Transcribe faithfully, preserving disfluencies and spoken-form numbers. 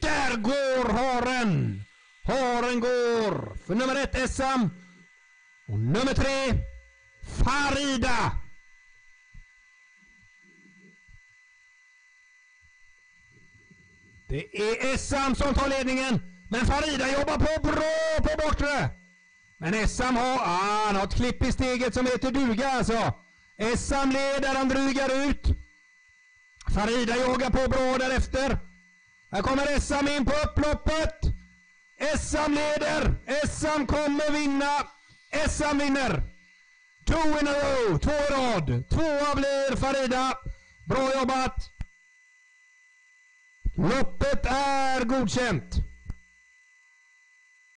där går haren. Haren går för nummer ett Essam. Och nummer tre Farida. Det är Essam som tar ledningen. Men Farida jobbar på bra på bortre. Men Essam har, ah, han har ett klipp i steget som heter duga alltså. Essam leder, han drygar ut. Farida jagar på bra därefter. Här kommer Essam in på upploppet. Essam leder. Essam kommer vinna. Essam vinner. Two in a row. Två i rad. Tvåa blir Farida. Bra jobbat. Loppet är godkänt.